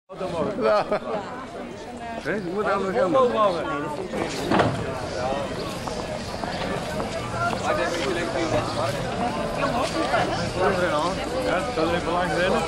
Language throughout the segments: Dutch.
Ja. Je moet anders gaan doen. Ja, dat is even lang rennen.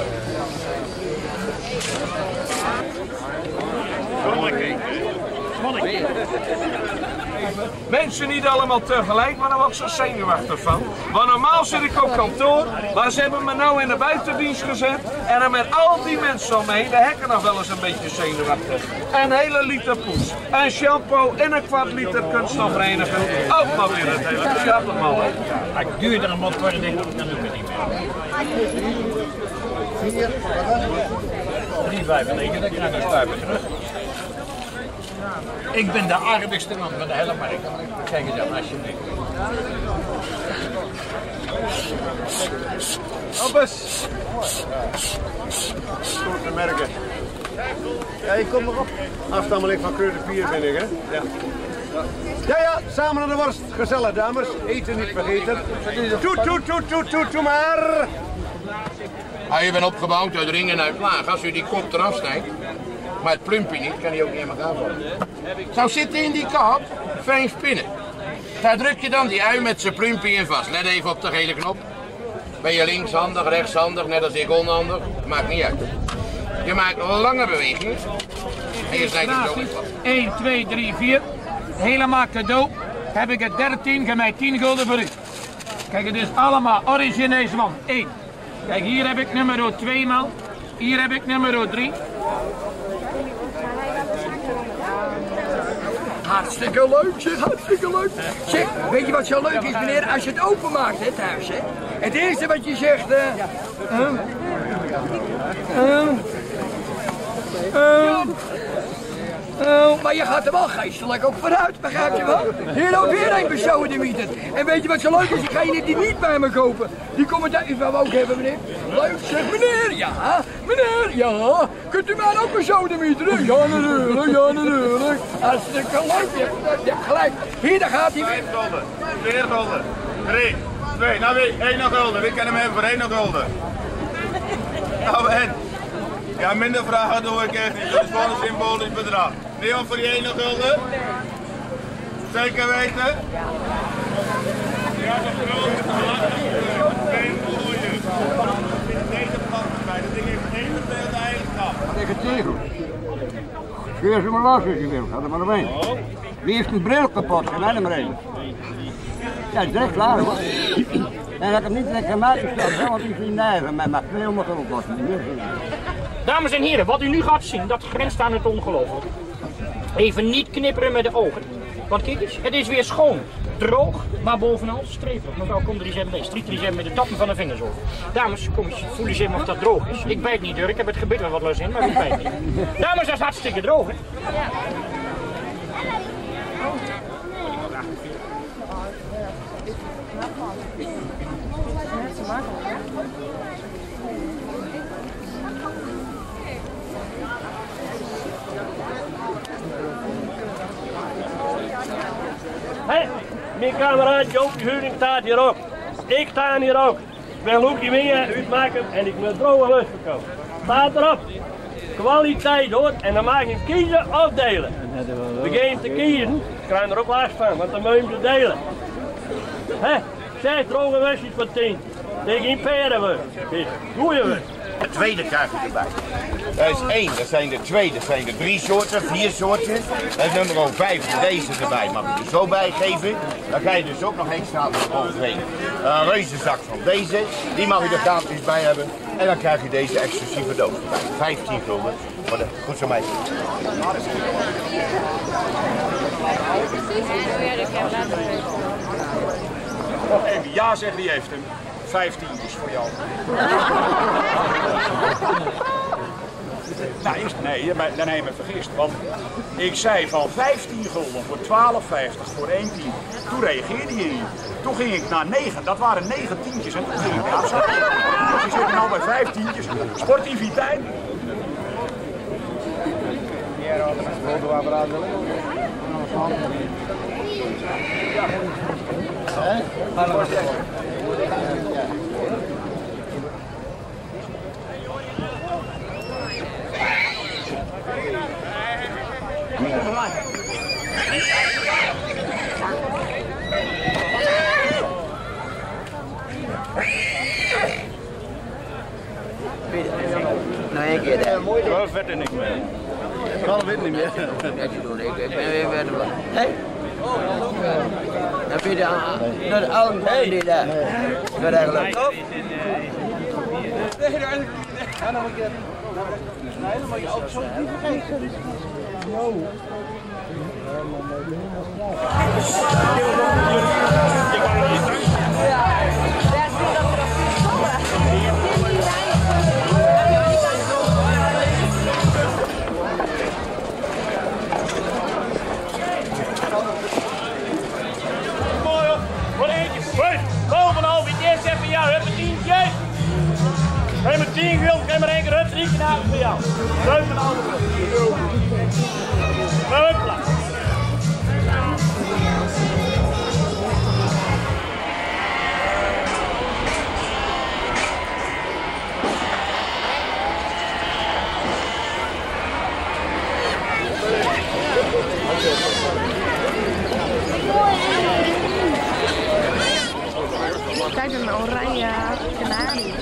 Mensen niet allemaal tegelijk, maar daar word ik zo zenuwachtig van. Want normaal zit ik op kantoor, maar ze hebben me nou in de buitendienst gezet. En dan met al die mensen omheen, de hekken nog wel eens een beetje zenuwachtig. Een hele liter poes, een shampoo en een kwart liter kunststofreiniger. Ook maar weer het hele schattemal. Als ik duurder moet worden, denk ik, dan doe ik het niet meer. 3,95, dan krijg ik een stuiver terug. Ik ben de aardigste man van de hele markt. Kijk eens aan, alsjeblieft. Hoppes! Goed te merken. Ja, je komt erop. Afstammeling van Kreur de Pier ben ik, hè? Ja. Ja, samen naar de worst. Gezellig, dames. Eten niet vergeten. Toe maar. Je bent opgebouwd uit ring en uit laag. Als u die kop eraf snijdt, maar het plumpje niet, kan hij ook niet in elkaar vallen. Zo zitten in die kap 5 pinnen. Daar druk je dan die ui met zijn plumpje in vast. Let even op de gele knop. Ben je linkshandig, rechtshandig, net als ik onhandig? Maakt niet uit. Je maakt lange bewegingen en je snijdt het zo in vast. 1, 2, 3, 4. Helemaal cadeau. Heb ik het 13, geef mij 10 gulden voor u. Kijk, het is allemaal originees man. 1. Kijk, hier heb ik nummer 2 man. Hier heb ik nummer 3. Hartstikke leuk zeg, hartstikke leuk. Zeg, weet je wat zo leuk is meneer? Als je het openmaakt hè, thuis hè. Het eerste wat je zegt, maar je gaat er wel geestelijk ook vooruit, begrijp je wel? Hier ook weer een besodemieter. En weet je wat zo leuk is? Diegenen die niet bij me kopen, die komen daar, u wil ook hebben meneer. Leuk zeg meneer, ja, meneer, ja. Kunt u mij ook besodemieteren? Ja natuurlijk, ja natuurlijk. Hartstikke leuk, je hebt gelijk. Hier, daar gaat hij weer. 4 gulden. 3, 2, nou wie? 1 gulden. Wie kan hem hebben voor 1 gulden? Nou en? Ja, minder vragen doe ik echt niet. Dat is gewoon een symbolisch bedrag. Niemand voor die 1 gulden? Zeker weten? Ja, dat is groot. Geen mooie. Deze past erbij. Dat ding heeft één verdeelde eigenschap. Tegen tegel. Scheur ze maar los als je wil. Ga er maar omheen. Wie heeft een bril kapot? Ga mij er maar heen. Ja, dat is direct klaar hoor. En dat ik hem niet direct gemaakt heb, want die is niet neigen. Maar mag 200 euro kosten. Dames en heren, wat u nu gaat zien, dat grenst aan het ongelooflijk. Even niet knipperen met de ogen. Want kijk eens, het is weer schoon, droog, maar bovenal streperig. Mevrouw, kom er eens even mee. Striek er eens even met de tappen van de vingers over. Dames, kom eens, voel eens even of dat droog is. Ik bijt niet, ik heb het gebit wel wat los in, maar ik bijt niet. Dames, dat is hartstikke droog, hè? Hé, mijn kameraad Joop Huring staat hier ook. Ik sta hier ook. Ik ben Loekie Mia uitmaken en ik moet droge lust verkopen. Staat erop. Kwaliteit hoor, en dan mag je kiezen of delen. Begin te kiezen, krijg je er ook last van, want dan moet je hem delen. Hé, 6 droge wurstjes voor 10. Tegen een perenwurst. Goeie wurst. De tweede krijg je erbij. Dat is 1, dat zijn er 2, dat zijn er 3 soorten, 4 soorten. Dat is nummer 5, deze erbij mag je er zo bij geven. Dan ga je dus ook nog extra overheen. Een reuzenzak van deze, die mag je er gratis bij hebben. En dan krijg je deze exclusieve doos erbij. 15 gulden. Goed zo meisje. Nog even ja zeggen, wie heeft hem? 15 is voor jou. Nou, nee, dan heb je me vergist. Want ik zei van 15 gulden voor 12,50 voor 1 tientje. Toen reageerde je niet. Toen ging ik naar 9, dat waren 9 tientjes en toen ging ik weer afzakken. Dus je zit nou bij 5 tientjes. Sportiviteit. Wel verder niks meer. Ik kan het niet meer. Ik ben weer verder. Hé? Heb je de oude die daar? Dat eigenlijk. Helemaal je auto zo niet vergeten. Bovenal, wie eerst even jou, heb een tientje. Geef me 10 gulden, geef maar 1 keer hup, 3 keer naar voor jou. 7,5 gulden. Huppla. Kijk, een oranje kanarie.